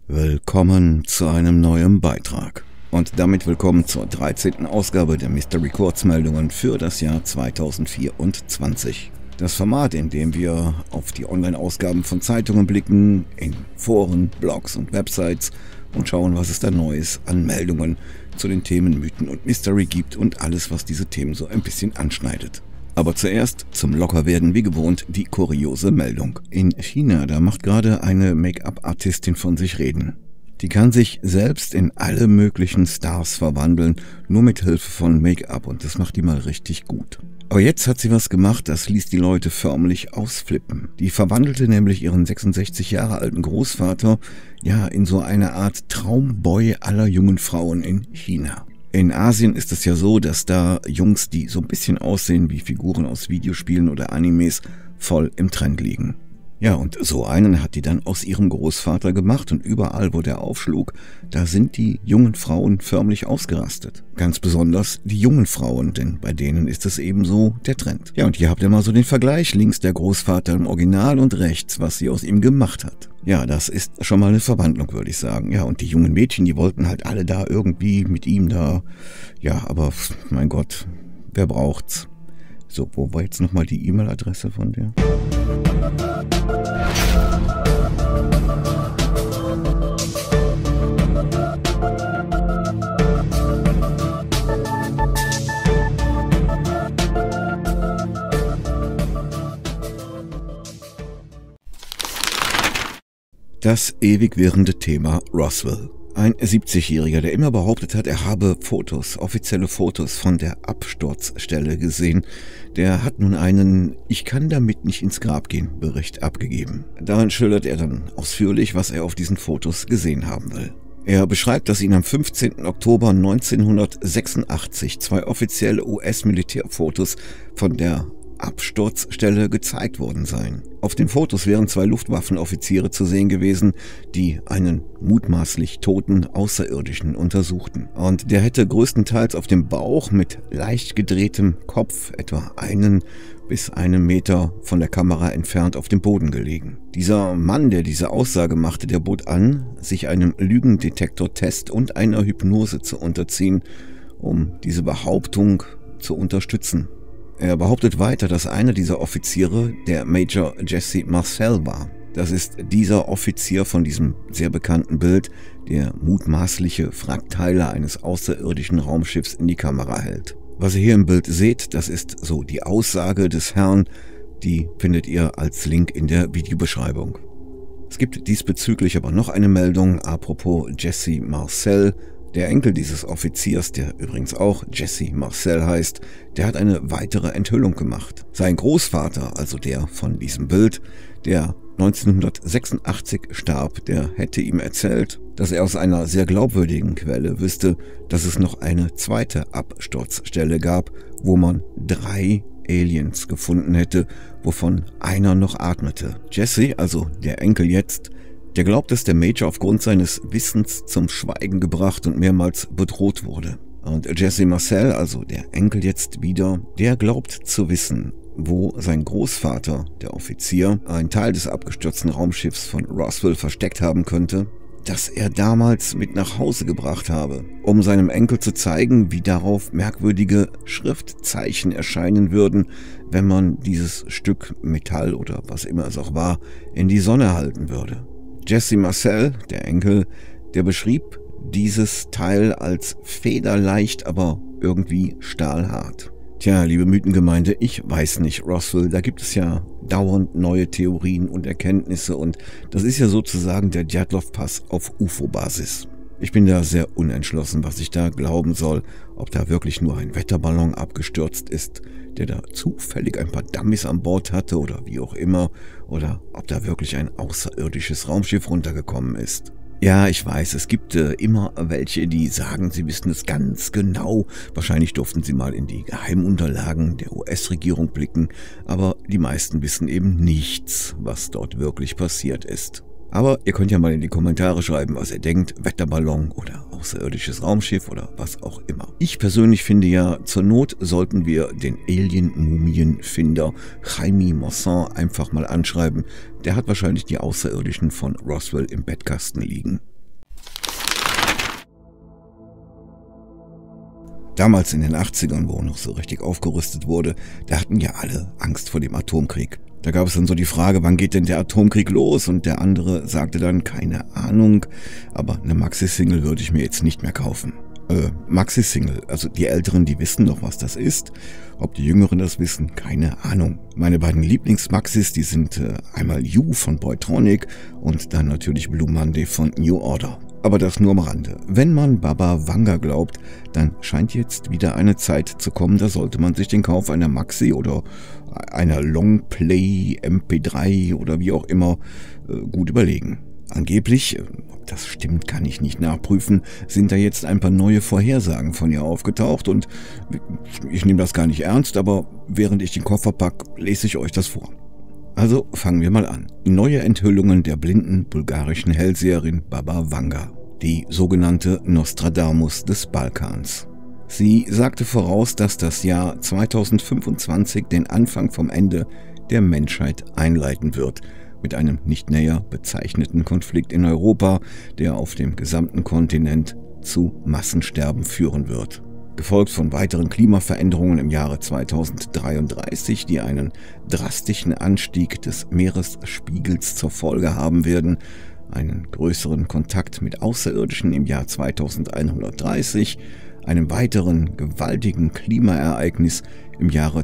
Willkommen zu einem neuen Beitrag. Und damit willkommen zur 13. Ausgabe der Mystery Kurzmeldungen für das Jahr 2024. Das Format, in dem wir auf die Online-Ausgaben von Zeitungen blicken, in Foren, Blogs und Websites und schauen, was es da Neues an Meldungen zu den Themen Mythen und Mystery gibt und alles, was diese Themen so ein bisschen anschneidet. Aber zuerst zum Lockerwerden wie gewohnt die kuriose Meldung. In China, da macht gerade eine Make-up-Artistin von sich reden. Die kann sich selbst in alle möglichen Stars verwandeln, nur mit Hilfe von Make-up, und das macht die mal richtig gut. Aber jetzt hat sie was gemacht, das ließ die Leute förmlich ausflippen. Die verwandelte nämlich ihren 66 Jahre alten Großvater in so eine Art Traumboy aller jungen Frauen in China. In Asien ist es ja so, dass da Jungs, die so ein bisschen aussehen wie Figuren aus Videospielen oder Animes, voll im Trend liegen. Ja, und so einen hat die dann aus ihrem Großvater gemacht, und überall, wo der aufschlug, da sind die jungen Frauen förmlich ausgerastet. Ganz besonders die jungen Frauen, denn bei denen ist es ebenso der Trend. Ja, und hier habt ihr mal so den Vergleich, links der Großvater im Original und rechts, was sie aus ihm gemacht hat. Ja, das ist schon mal eine Verwandlung, würde ich sagen. Ja, und die jungen Mädchen, die wollten halt alle da irgendwie mit ihm da. Ja, aber mein Gott, wer braucht's? So, wo war jetzt nochmal die E-Mail-Adresse von der? Das ewig währende Thema Roswell. Ein 70-Jähriger, der immer behauptet hat, er habe offizielle Fotos von der Absturzstelle gesehen, der hat nun einen "Ich kann damit nicht ins Grab gehen" Bericht abgegeben. Darin schildert er dann ausführlich, was er auf diesen Fotos gesehen haben will. Er beschreibt, dass ihm am 15. Oktober 1986 zwei offizielle US-Militärfotos von der Absturzstelle gezeigt worden seien. Auf den Fotos wären zwei Luftwaffenoffiziere zu sehen gewesen, die einen mutmaßlich toten Außerirdischen untersuchten. Und der hätte größtenteils auf dem Bauch mit leicht gedrehtem Kopf etwa 1 bis 1 Meter von der Kamera entfernt auf dem Boden gelegen. Dieser Mann, der diese Aussage machte, der bot an, sich einem Lügendetektortest und einer Hypnose zu unterziehen, um diese Behauptung zu unterstützen. Er behauptet weiter, dass einer dieser Offiziere der Major Jesse Marcel war. Das ist dieser Offizier von diesem sehr bekannten Bild, der mutmaßliche Wrackteile eines außerirdischen Raumschiffs in die Kamera hält. Was ihr hier im Bild seht, das ist so die Aussage des Herrn, die findet ihr als Link in der Videobeschreibung. Es gibt diesbezüglich aber noch eine Meldung, apropos Jesse Marcel. Der Enkel dieses Offiziers, der übrigens auch Jesse Marcel heißt, der hat eine weitere Enthüllung gemacht. Sein Großvater, also der von diesem Bild, der 1986 starb, der hätte ihm erzählt, dass er aus einer sehr glaubwürdigen Quelle wüsste, dass es noch eine zweite Absturzstelle gab, wo man 3 Aliens gefunden hätte, wovon einer noch atmete. Jesse, also der Enkel jetzt, der glaubt, dass der Major aufgrund seines Wissens zum Schweigen gebracht und mehrmals bedroht wurde. Und Jesse Marcel, also der Enkel jetzt wieder, der glaubt zu wissen, wo sein Großvater, der Offizier, einen Teil des abgestürzten Raumschiffs von Roswell versteckt haben könnte, das er damals mit nach Hause gebracht habe, um seinem Enkel zu zeigen, wie darauf merkwürdige Schriftzeichen erscheinen würden, wenn man dieses Stück Metall oder was immer es auch war, in die Sonne halten würde. Jesse Marcel, der Enkel, der beschrieb dieses Teil als federleicht, aber irgendwie stahlhart. Tja, liebe Mythengemeinde, ich weiß nicht, Roswell, da gibt es ja dauernd neue Theorien und Erkenntnisse, und das ist ja sozusagen der Djatlov-Pass auf UFO-Basis. Ich bin da sehr unentschlossen, was ich da glauben soll, ob da wirklich nur ein Wetterballon abgestürzt ist, der da zufällig ein paar Dummies an Bord hatte oder wie auch immer, oder ob da wirklich ein außerirdisches Raumschiff runtergekommen ist. Ja, ich weiß, es gibt immer welche, die sagen, sie wissen es ganz genau. Wahrscheinlich durften sie mal in die Geheimunterlagen der US-Regierung blicken, aber die meisten wissen eben nichts, was dort wirklich passiert ist. Aber ihr könnt ja mal in die Kommentare schreiben, was ihr denkt, Wetterballon oder außerirdisches Raumschiff oder was auch immer. Ich persönlich finde ja, zur Not sollten wir den Alien-Mumienfinder Jaime Maussan einfach mal anschreiben. Der hat wahrscheinlich die Außerirdischen von Roswell im Bettkasten liegen. Damals in den 80ern, wo noch so richtig aufgerüstet wurde, da hatten ja alle Angst vor dem Atomkrieg. Da gab es dann so die Frage, wann geht denn der Atomkrieg los? Und der andere sagte dann, keine Ahnung, aber eine Maxi-Single würde ich mir jetzt nicht mehr kaufen. Maxi-Single, also die Älteren, die wissen noch, was das ist. Ob die Jüngeren das wissen, keine Ahnung. Meine beiden Lieblings-Maxis, die sind einmal You von Boytronic und dann natürlich Blue Monday von New Order. Aber das nur am Rande. Wenn man Baba Vanga glaubt, dann scheint jetzt wieder eine Zeit zu kommen, da sollte man sich den Kauf einer Maxi oder einer Longplay MP3 oder wie auch immer gut überlegen. Angeblich, ob das stimmt, kann ich nicht nachprüfen, sind da jetzt ein paar neue Vorhersagen von ihr aufgetaucht und ich nehme das gar nicht ernst, aber während ich den Koffer packe, lese ich euch das vor. Also fangen wir mal an. Neue Enthüllungen der blinden bulgarischen Hellseherin Baba Vanga, die sogenannte Nostradamus des Balkans. Sie sagte voraus, dass das Jahr 2025 den Anfang vom Ende der Menschheit einleiten wird, mit einem nicht näher bezeichneten Konflikt in Europa, der auf dem gesamten Kontinent zu Massensterben führen wird. Gefolgt von weiteren Klimaveränderungen im Jahre 2033, die einen drastischen Anstieg des Meeresspiegels zur Folge haben werden, einen größeren Kontakt mit Außerirdischen im Jahr 2130, einem weiteren gewaltigen Klimaereignis im Jahre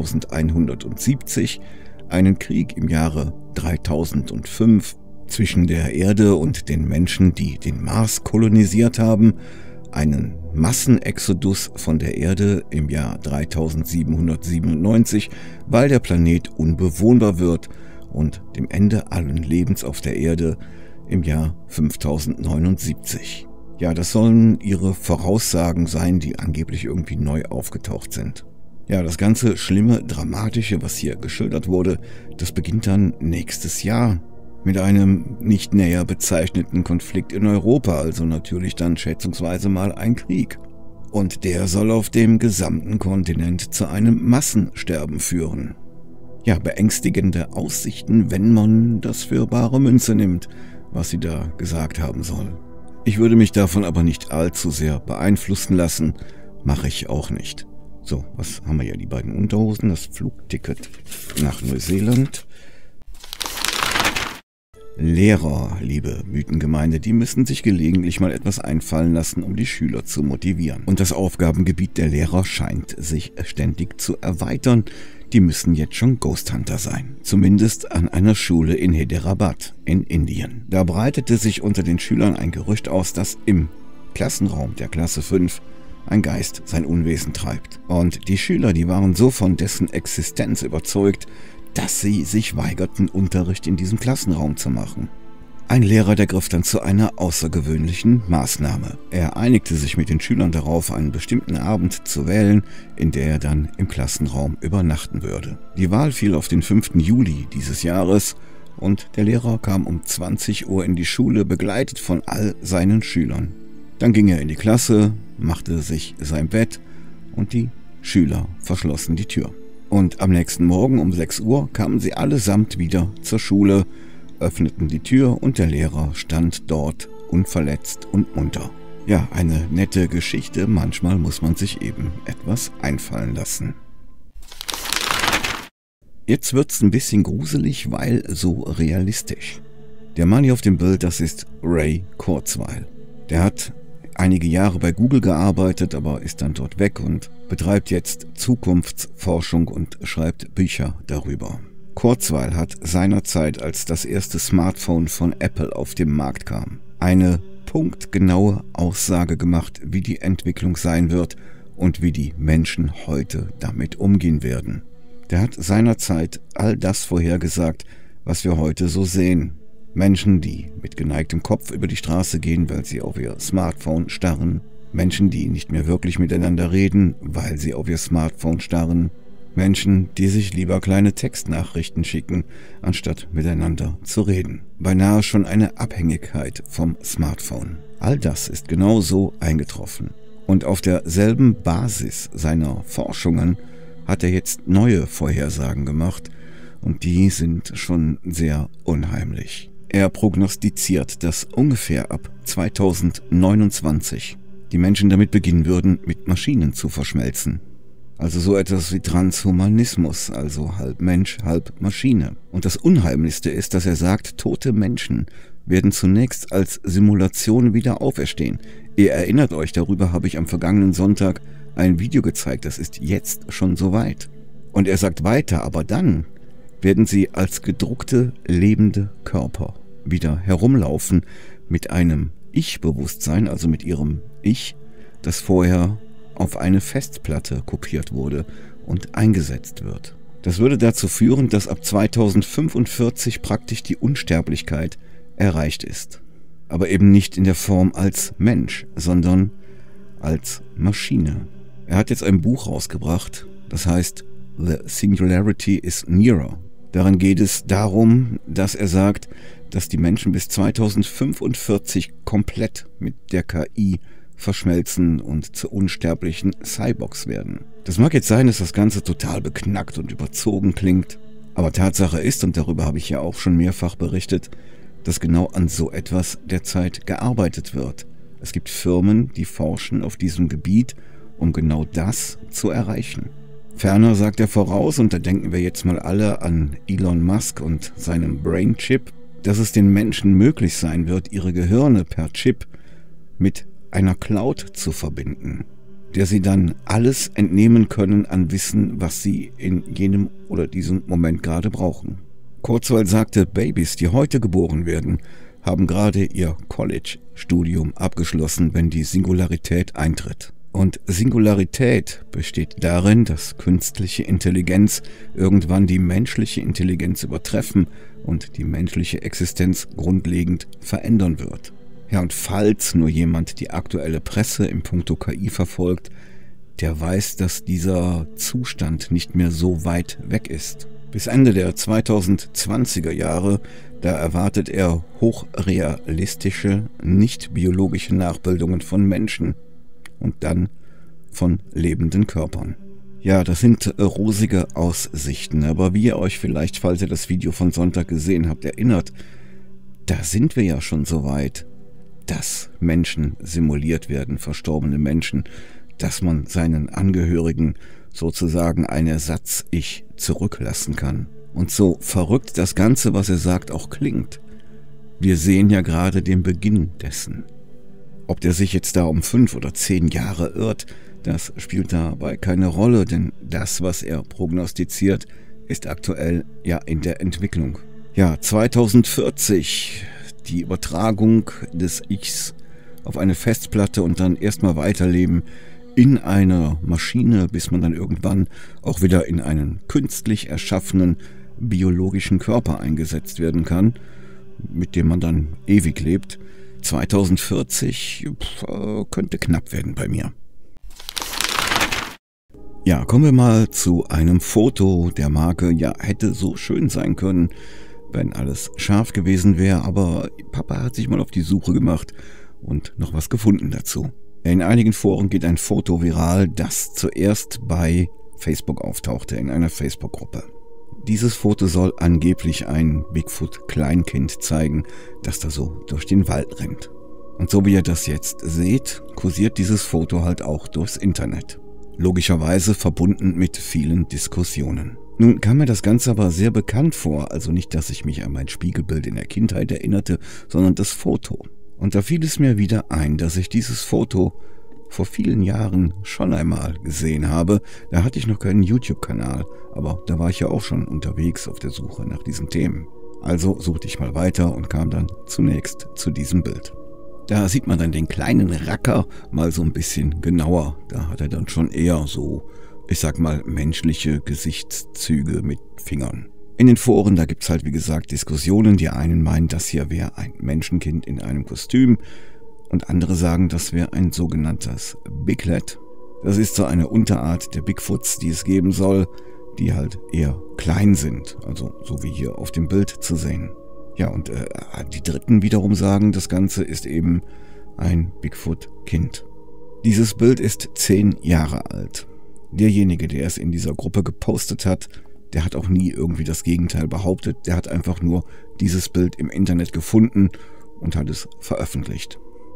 2170, einen Krieg im Jahre 3005 zwischen der Erde und den Menschen, die den Mars kolonisiert haben, einen Massenexodus von der Erde im Jahr 3797, weil der Planet unbewohnbar wird, und dem Ende allen Lebens auf der Erde im Jahr 5079. Ja, das sollen ihre Voraussagen sein, die angeblich irgendwie neu aufgetaucht sind. Ja, das ganze Schlimme, Dramatische, was hier geschildert wurde, das beginnt dann nächstes Jahr mit einem nicht näher bezeichneten Konflikt in Europa, also natürlich dann schätzungsweise mal ein Krieg. Und der soll auf dem gesamten Kontinent zu einem Massensterben führen. Ja, beängstigende Aussichten, wenn man das für bare Münze nimmt, was sie da gesagt haben soll. Ich würde mich davon aber nicht allzu sehr beeinflussen lassen, mache ich auch nicht. So, was haben wir hier? Die beiden Unterhosen, das Flugticket nach Neuseeland. Lehrer, liebe Mythengemeinde, die müssen sich gelegentlich mal etwas einfallen lassen, um die Schüler zu motivieren. Und das Aufgabengebiet der Lehrer scheint sich ständig zu erweitern. Die müssen jetzt schon Ghost Hunter sein. Zumindest an einer Schule in Hyderabad in Indien. Da breitete sich unter den Schülern ein Gerücht aus, dass im Klassenraum der Klasse 5 ein Geist sein Unwesen treibt. Und die Schüler, die waren so von dessen Existenz überzeugt, dass sie sich weigerten, Unterricht in diesem Klassenraum zu machen. Ein Lehrer, der griff dann zu einer außergewöhnlichen Maßnahme. Er einigte sich mit den Schülern darauf, einen bestimmten Abend zu wählen, in der er dann im Klassenraum übernachten würde. Die Wahl fiel auf den 5. Juli dieses Jahres und der Lehrer kam um 20 Uhr in die Schule, begleitet von all seinen Schülern. Dann ging er in die Klasse, machte sich sein Bett und die Schüler verschlossen die Tür. Und am nächsten Morgen um 6 Uhr kamen sie allesamt wieder zur Schule, öffneten die Tür und der Lehrer stand dort unverletzt und munter. Ja, eine nette Geschichte, manchmal muss man sich eben etwas einfallen lassen. Jetzt wird's ein bisschen gruselig, weil so realistisch. Der Mann hier auf dem Bild, das ist Ray Kurzweil. Der hat einige Jahre bei Google gearbeitet, aber ist dann dort weg und betreibt jetzt Zukunftsforschung und schreibt Bücher darüber. Kurzweil hat seinerzeit, als das erste Smartphone von Apple auf den Markt kam, eine punktgenaue Aussage gemacht, wie die Entwicklung sein wird und wie die Menschen heute damit umgehen werden. Der hat seinerzeit all das vorhergesagt, was wir heute so sehen. Menschen, die mit geneigtem Kopf über die Straße gehen, weil sie auf ihr Smartphone starren. Menschen, die nicht mehr wirklich miteinander reden, weil sie auf ihr Smartphone starren. Menschen, die sich lieber kleine Textnachrichten schicken, anstatt miteinander zu reden. Beinahe schon eine Abhängigkeit vom Smartphone. All das ist genau so eingetroffen. Und auf derselben Basis seiner Forschungen hat er jetzt neue Vorhersagen gemacht und die sind schon sehr unheimlich. Er prognostiziert, dass ungefähr ab 2029 die Menschen damit beginnen würden, mit Maschinen zu verschmelzen. Also so etwas wie Transhumanismus, also halb Mensch, halb Maschine. Und das Unheimlichste ist, dass er sagt, tote Menschen werden zunächst als Simulation wieder auferstehen. Ihr erinnert euch, darüber habe ich am vergangenen Sonntag ein Video gezeigt, das ist jetzt schon soweit. Und er sagt weiter, aber dann werden sie als gedruckte, lebende Körper wieder herumlaufen mit einem Ich-Bewusstsein, also mit ihrem Ich, das vorher auf eine Festplatte kopiert wurde und eingesetzt wird. Das würde dazu führen, dass ab 2045 praktisch die Unsterblichkeit erreicht ist. Aber eben nicht in der Form als Mensch, sondern als Maschine. Er hat jetzt ein Buch rausgebracht, das heißt The Singularity is Nearer. Darin geht es darum, dass er sagt, dass die Menschen bis 2045 komplett mit der KI verschmelzen und zu unsterblichen Cyborgs werden. Das mag jetzt sein, dass das Ganze total beknackt und überzogen klingt, aber Tatsache ist, und darüber habe ich ja auch schon mehrfach berichtet, dass genau an so etwas derzeit gearbeitet wird. Es gibt Firmen, die forschen auf diesem Gebiet, um genau das zu erreichen. Ferner sagt er voraus, und da denken wir jetzt mal alle an Elon Musk und seinem Brain-Chip, dass es den Menschen möglich sein wird, ihre Gehirne per Chip mit einer Cloud zu verbinden, der sie dann alles entnehmen können an Wissen, was sie in jenem oder diesem Moment gerade brauchen. Kurzweil sagte, Babys, die heute geboren werden, haben gerade ihr College-Studium abgeschlossen, wenn die Singularität eintritt. Und Singularität besteht darin, dass künstliche Intelligenz irgendwann die menschliche Intelligenz übertreffen und die menschliche Existenz grundlegend verändern wird. Ja, und falls nur jemand die aktuelle Presse im Punkto KI verfolgt, der weiß, dass dieser Zustand nicht mehr so weit weg ist. Bis Ende der 2020er Jahre, da erwartet er hochrealistische, nicht biologische Nachbildungen von Menschen und dann von lebenden Körpern. Ja, das sind rosige Aussichten, aber wie ihr euch vielleicht, falls ihr das Video von Sonntag gesehen habt, erinnert, da sind wir ja schon so weit, dass Menschen simuliert werden, verstorbene Menschen, dass man seinen Angehörigen sozusagen ein Ersatz-Ich zurücklassen kann. Und so verrückt das Ganze, was er sagt, auch klingt, wir sehen ja gerade den Beginn dessen. Ob der sich jetzt da um 5 oder 10 Jahre irrt, das spielt dabei keine Rolle, denn das, was er prognostiziert, ist aktuell ja in der Entwicklung. Ja, 2040, die Übertragung des Ichs auf eine Festplatte und dann erstmal weiterleben in einer Maschine, bis man dann irgendwann auch wieder in einen künstlich erschaffenen biologischen Körper eingesetzt werden kann, mit dem man dann ewig lebt. 2040 könnte knapp werden bei mir. Ja, kommen wir mal zu einem Foto der Marke. Ja, hätte so schön sein können, wenn alles scharf gewesen wäre, aber Papa hat sich mal auf die Suche gemacht und noch was gefunden dazu. In einigen Foren geht ein Foto viral, das zuerst bei Facebook auftauchte, in einer Facebook-Gruppe. Dieses Foto soll angeblich ein Bigfoot-Kleinkind zeigen, das da so durch den Wald rennt. Und so wie ihr das jetzt seht, kursiert dieses Foto halt auch durchs Internet. Logischerweise verbunden mit vielen Diskussionen. Nun kam mir das Ganze aber sehr bekannt vor, also nicht, dass ich mich an mein Spiegelbild in der Kindheit erinnerte, sondern das Foto. Und da fiel es mir wieder ein, dass ich dieses Foto vor vielen Jahren schon einmal gesehen habe. Da hatte ich noch keinen YouTube-Kanal, aber da war ich ja auch schon unterwegs auf der Suche nach diesen Themen. Also suchte ich mal weiter und kam dann zunächst zu diesem Bild. Da sieht man dann den kleinen Racker mal so ein bisschen genauer. Da hat er dann schon eher so, ich sag mal, menschliche Gesichtszüge mit Fingern. In den Foren, da gibt's halt wie gesagt Diskussionen. Die einen meinen, das hier wäre ein Menschenkind in einem Kostüm und andere sagen, das wäre ein sogenanntes Biglet. Das ist so eine Unterart der Bigfoots, die es geben soll, die halt eher klein sind, also so wie hier auf dem Bild zu sehen. Ja, und die Dritten wiederum sagen, das Ganze ist eben ein Bigfoot-Kind. Dieses Bild ist 10 Jahre alt. Derjenige, der es in dieser Gruppe gepostet hat, der hat auch nie irgendwie das Gegenteil behauptet. Der hat einfach nur dieses Bild im Internet gefunden und hat es veröffentlicht.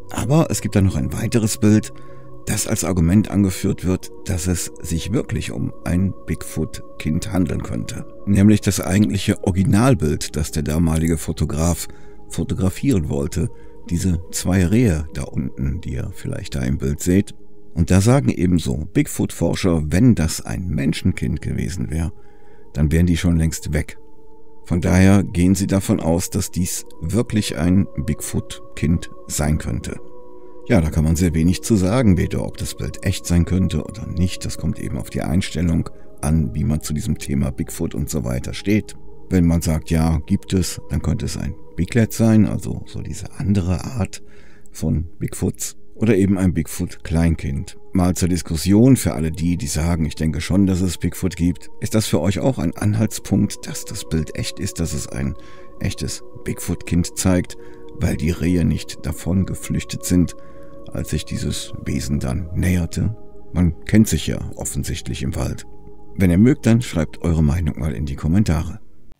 Aber es gibt dann noch ein weiteres Bild, das als Argument angeführt wird, dass es sich wirklich um ein Bigfoot-Kind handeln könnte. Nämlich das eigentliche Originalbild, das der damalige Fotograf fotografieren wollte. Diese 2 Rehe da unten, die ihr vielleicht da im Bild seht. Und da sagen ebenso Bigfoot-Forscher, wenn das ein Menschenkind gewesen wäre, dann wären die schon längst weg. Von daher gehen sie davon aus, dass dies wirklich ein Bigfoot-Kind sein könnte. Ja, da kann man sehr wenig zu sagen, weder ob das Bild echt sein könnte oder nicht. Das kommt eben auf die Einstellung an, wie man zu diesem Thema Bigfoot und so weiter steht. Wenn man sagt, ja, gibt es, dann könnte es ein Biglet sein, also so diese andere Art von Bigfoots. Oder eben ein Bigfoot-Kleinkind. Mal zur Diskussion für alle die sagen, ich denke schon, dass es Bigfoot gibt. Ist das für euch auch ein Anhaltspunkt, dass das Bild echt ist, dass es ein echtes Bigfoot-Kind zeigt, weil die Rehe nicht davon geflüchtet sind, als sich dieses Wesen dann näherte? Man kennt sich ja offensichtlich im Wald. Wenn ihr mögt, dann schreibt eure Meinung mal in die Kommentare.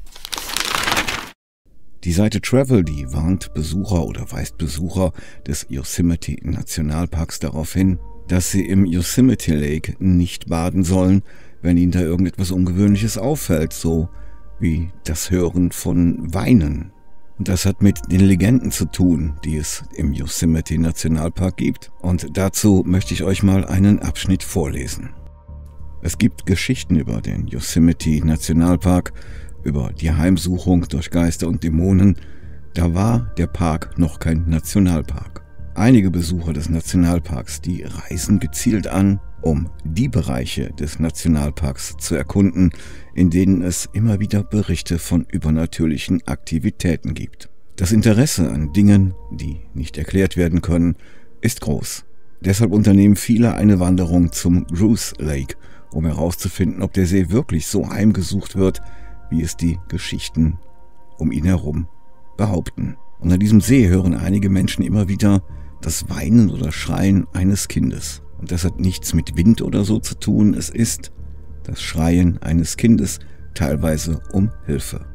Die Seite Travel, die warnt Besucher oder weist Besucher des Yosemite Nationalparks darauf hin, dass sie im Yosemite Lake nicht baden sollen, wenn ihnen da irgendetwas Ungewöhnliches auffällt, so wie das Hören von Weinen. Und das hat mit den Legenden zu tun, die es im Yosemite Nationalpark gibt. Und dazu möchte ich euch mal einen Abschnitt vorlesen. Es gibt Geschichten über den Yosemite Nationalpark, über die Heimsuchung durch Geister und Dämonen. Da war der Park noch kein Nationalpark. Einige Besucher des Nationalparks, die reisen gezielt an, um die Bereiche des Nationalparks zu erkunden, in denen es immer wieder Berichte von übernatürlichen Aktivitäten gibt. Das Interesse an Dingen, die nicht erklärt werden können, ist groß. Deshalb unternehmen viele eine Wanderung zum Grouse Lake, um herauszufinden, ob der See wirklich so heimgesucht wird, wie es die Geschichten um ihn herum behaupten. Und an diesem See hören einige Menschen immer wieder das Weinen oder Schreien eines Kindes. Und das hat nichts mit Wind oder so zu tun, es ist das Schreien eines Kindes, teilweise um Hilfe.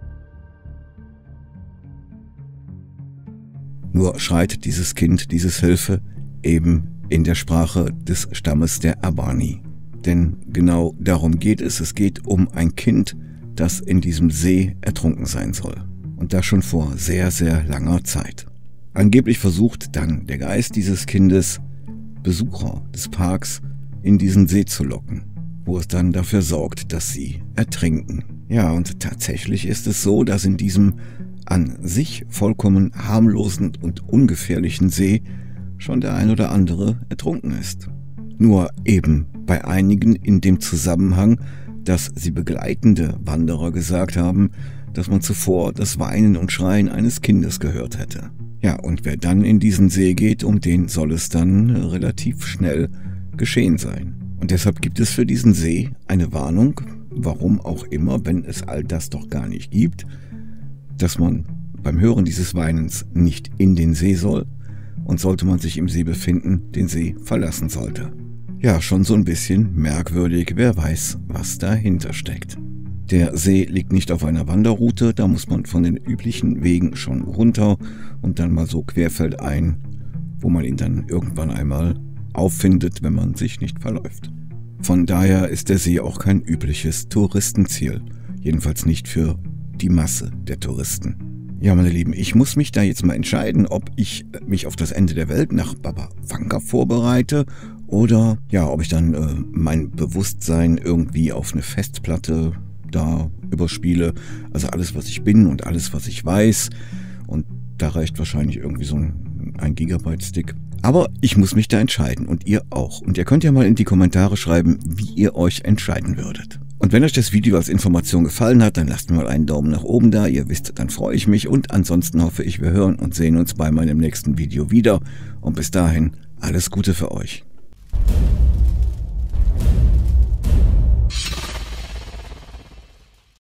Nur schreit dieses Kind, dieses Hilfe, eben in der Sprache des Stammes der Abani. Denn genau darum geht es. Es geht um ein Kind, das in diesem See ertrunken sein soll. Und das schon vor sehr, sehr langer Zeit. Angeblich versucht dann der Geist dieses Kindes, Besucher des Parks in diesen See zu locken, wo es dann dafür sorgt, dass sie ertrinken. Ja, und tatsächlich ist es so, dass in diesem an sich vollkommen harmlosen und ungefährlichen See schon der ein oder andere ertrunken ist. Nur eben bei einigen in dem Zusammenhang, dass sie begleitende Wanderer gesagt haben, dass man zuvor das Weinen und Schreien eines Kindes gehört hätte. Ja, und wer dann in diesen See geht, um den soll es dann relativ schnell geschehen sein. Und deshalb gibt es für diesen See eine Warnung, warum auch immer, wenn es all das doch gar nicht gibt, dass man beim Hören dieses Weinens nicht in den See soll und sollte man sich im See befinden, den See verlassen sollte. Ja, schon so ein bisschen merkwürdig, wer weiß, was dahinter steckt. Der See liegt nicht auf einer Wanderroute, da muss man von den üblichen Wegen schon runter und dann mal so querfeldein, wo man ihn dann irgendwann einmal auffindet, wenn man sich nicht verläuft. Von daher ist der See auch kein übliches Touristenziel, jedenfalls nicht für die Masse der Touristen. Ja, meine Lieben, ich muss mich da jetzt mal entscheiden, ob ich mich auf das Ende der Welt nach Baba Vanga vorbereite oder ja, ob ich dann mein Bewusstsein irgendwie auf eine Festplatte da überspiele. Also alles, was ich bin und alles, was ich weiß. Und da reicht wahrscheinlich irgendwie so ein Gigabyte-Stick. Aber ich muss mich da entscheiden und ihr auch. Und ihr könnt ja mal in die Kommentare schreiben, wie ihr euch entscheiden würdet. Und wenn euch das Video als Information gefallen hat, dann lasst mir mal einen Daumen nach oben da. Ihr wisst, dann freue ich mich. Und ansonsten hoffe ich, wir hören und sehen uns bei meinem nächsten Video wieder. Und bis dahin, alles Gute für euch.